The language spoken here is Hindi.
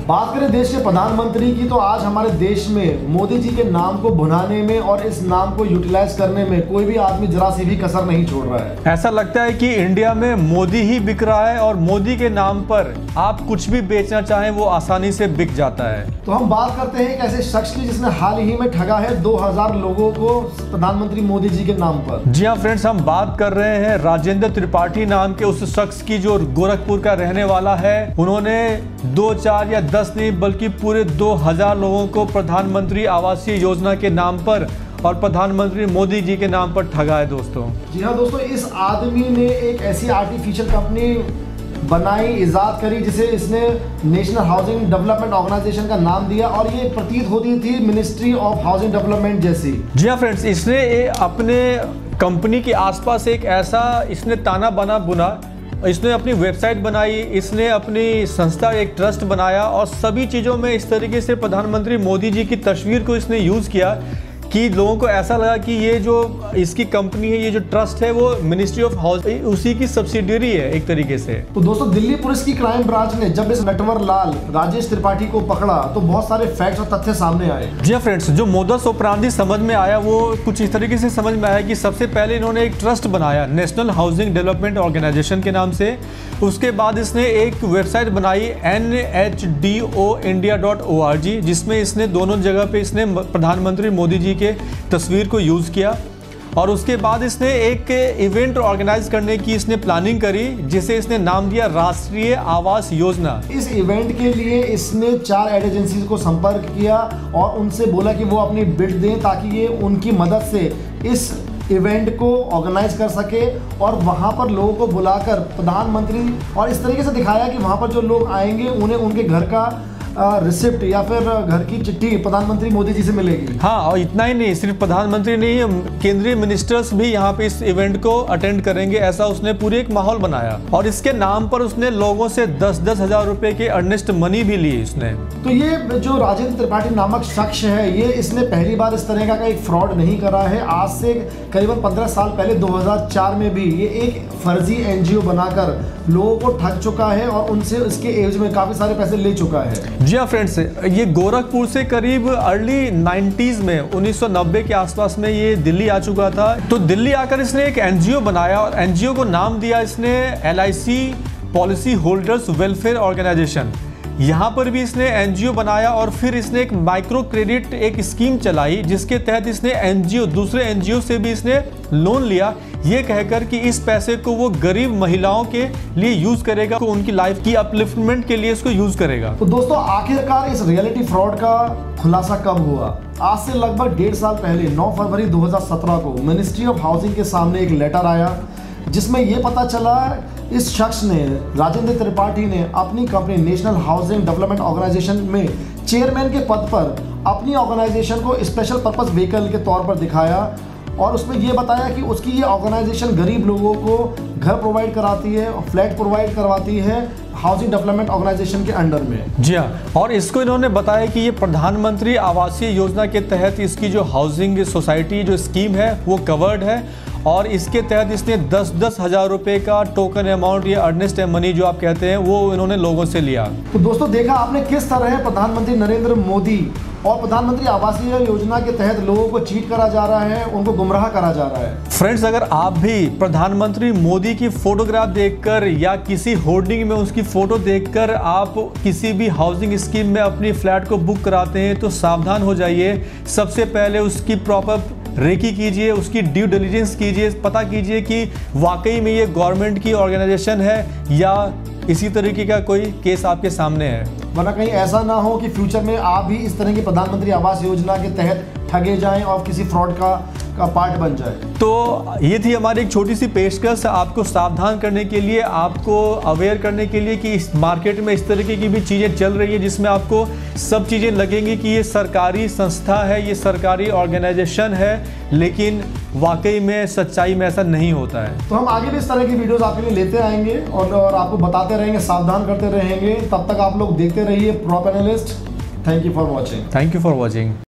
बात करें देश के प्रधानमंत्री की, तो आज हमारे देश में मोदी जी के नाम को भुनाने में और इस नाम को यूटिलाइज करने में कोई भी आदमी जरा सी भी कसर नहीं छोड़ रहा है। ऐसा लगता है कि इंडिया में मोदी ही बिक रहा है और मोदी के नाम पर आप कुछ भी बेचना चाहें वो आसानी से बिक जाता है। तो हम बात करते हैं एक ऐसे शख्स की जिसने हाल ही में ठगा है 2000 लोगों को प्रधानमंत्री मोदी जी के नाम पर। जी हाँ फ्रेंड्स, हम बात कर रहे हैं राजेंद्र त्रिपाठी नाम के उस शख्स की जो गोरखपुर का रहने वाला है। उन्होंने 2, 4 या 10 नहीं बल्कि पूरे 2000 लोगों को प्रधानमंत्री आवासीय योजना के नाम पर और प्रधानमंत्री मोदी जी के नाम पर ठगा है दोस्तों। जी हाँ दोस्तों, इस आदमी ने एक ऐसी आर्टिफिशियल कंपनी बनाई, इजाद करी, जिसे इसने नेशनल हाउसिंग डेवलपमेंट ऑर्गेनाइजेशन का नाम दिया और ये प्रतीत होती थी मिनिस्ट्री ऑफ हाउसिंग डेवलपमेंट जैसी। जी हाँ फ्रेंड्स, इसने अपने कंपनी के आसपास एक ऐसा इसने ताना बाना बुना, इसने अपनी वेबसाइट बनाई, इसने अपनी संस्था एक ट्रस्ट बनाया और सभी चीज़ों में इस तरीके से प्रधानमंत्री मोदी जी की तस्वीर को इसने यूज़ किया कि लोगों को ऐसा लगा कि ये जो इसकी कंपनी है, ये जो ट्रस्ट है, वो मिनिस्ट्री ऑफ हाउस उसी की सब्सिडियरी है एक तरीके से। तो दोस्तों, दिल्ली पुलिस की क्राइम ब्रांच ने जब इस नटवर लाल राजेश त्रिपाठी को पकड़ा तो बहुत सारे फैक्ट्स और तथ्य सामने आए। जी हाँ फ्रेंड्स, जो मोदस ऑपरेंडी समझ में आया वो कुछ इस तरीके से समझ में आया कि सबसे पहले इन्होंने एक ट्रस्ट बनाया नेशनल हाउसिंग डेवलपमेंट ऑर्गेनाइजेशन के नाम से। उसके बाद इसने एक वेबसाइट बनाई NHDOindia.org, जिसमें इसने दोनों जगह पे इसने प्रधानमंत्री मोदी जी के तस्वीर को यूज़ किया और उसके बाद इसने एक इवेंट ऑर्गेनाइज करने की इसने प्लानिंग करी, जिसे इसने नाम दिया राष्ट्रीय आवास योजना। इस इवेंट के लिए इसने 4 एड एजेंसीज को संपर्क किया और उनसे बोला कि वो अपनी बिड दें ताकि ये उनकी मदद से इस इवेंट को ऑर्गेनाइज कर सके और वहाँ पर लोगों को बुलाकर प्रधानमंत्री और इस तरीके से दिखाया कि वहाँ पर जो लोग आएंगे उन्हें उनके घर का रिसिप्ट या फिर घर की चिट्ठी प्रधानमंत्री मोदी जी से मिलेगी। हाँ, और इतना ही नहीं, सिर्फ प्रधानमंत्री नहीं, केंद्रीय मिनिस्टर्स भी यहाँ पे इस इवेंट को अटेंड करेंगे, ऐसा उसने पूरे एक माहौल बनाया और इसके नाम पर उसने लोगों से 10-10 हजार रुपए के अर्नेस्ट मनी भी लिए इसने। तो ये जो राजेंद्र त्रिपाठी नामक शख्स है, ये इसने पहली बार इस तरह का एक फ्रॉड नहीं करा है। आज से करीबन 15 साल पहले 2004 में भी ये एक फर्जी NGO बनाकर लोगों को ठग चुका है और उनसे इसके एवज में काफी सारे पैसे ले चुका है। जी हाँ फ्रेंड्स, ये गोरखपुर से करीब अर्ली 90s में 1990 के आसपास में ये दिल्ली आ चुका था। तो दिल्ली आकर इसने एक NGO बनाया और NGO को नाम दिया इसने LIC policy holders welfare organisation. यहाँ पर भी इसने NGO बनाया और फिर इसने एक माइक्रो क्रेडिट एक स्कीम चलाई, जिसके तहत इसने दूसरे NGO से भी इसने लोन लिया, ये कहकर कि इस पैसे को वो गरीब महिलाओं के लिए यूज करेगा, उनकी लाइफ की अपलिफ्टमेंट के लिए इसको यूज करेगा। तो दोस्तों, आखिरकार इस रियलिटी फ्रॉड का खुलासा कब हुआ? आज से लगभग 1.5 साल पहले 9 फरवरी 2017 को मिनिस्ट्री ऑफ हाउसिंग के सामने एक लेटर आया, जिसमें यह पता चला इस शख्स ने, राजेंद्र त्रिपाठी ने, अपनी कंपनी नेशनल हाउसिंग डेवलपमेंट ऑर्गेनाइजेशन में चेयरमैन के पद पर अपनी ऑर्गेनाइजेशन को स्पेशल पर्पस व्हीकल के तौर पर दिखाया और उसमें यह बताया कि उसकी ये ऑर्गेनाइजेशन गरीब लोगों को घर प्रोवाइड कराती है, फ्लैट प्रोवाइड करवाती है हाउसिंग डेवलपमेंट ऑर्गेनाइजेशन के अंडर में। जी हाँ, और इसको इन्होंने बताया कि ये प्रधानमंत्री आवासीय योजना के तहत इसकी जो हाउसिंग सोसाइटी जो स्कीम है वो कवर्ड है और इसके तहत इसने 10-10 हजार रुपए का टोकन अमाउंट या अर्नेस्ट मनी जो आप कहते हैं वो इन्होंने लोगों से लिया। तो दोस्तों, देखा आपने किस तरह प्रधानमंत्री नरेंद्र मोदी और प्रधानमंत्री आवासीय योजना के तहत लोगों को चीट करा जा रहा है, उनको गुमराह करा जा रहा है। फ्रेंड्स, अगर आप भी प्रधानमंत्री मोदी की फोटोग्राफ देखकर या किसी होर्डिंग में उसकी फोटो देखकर आप किसी भी हाउसिंग स्कीम में अपनी फ्लैट को बुक कराते हैं तो सावधान हो जाइए। सबसे पहले उसकी प्रॉपर रेकी कीजिए, उसकी ड्यू डिलिजेंस कीजिए, पता कीजिए कि वाकई में ये गवर्नमेंट की ऑर्गेनाइजेशन है या इसी तरीके का कोई केस आपके सामने है, वरना कहीं ऐसा ना हो कि फ्यूचर में आप भी इस तरह की प्रधानमंत्री आवास योजना के तहत ठगे जाएं और किसी फ्रॉड का पार्ट बन जाए। तो ये थी हमारी एक छोटी सी पेशकश आपको सावधान करने के लिए, आपको अवेयर करने के लिए कि इस मार्केट में इस तरीके की भी चीज़ें चल रही है जिसमें आपको सब चीज़ें लगेंगी कि ये सरकारी संस्था है, ये सरकारी ऑर्गेनाइजेशन है, लेकिन वाकई में सच्चाई में ऐसा नहीं होता है। तो हम आगे भी इस तरह की वीडियोस आपके लिए लेते आएंगे और आपको बताते रहेंगे, सावधान करते रहेंगे। तब तक आप लोग देखते रहिए prop analyst. Thank you for watching. Thank you for watching.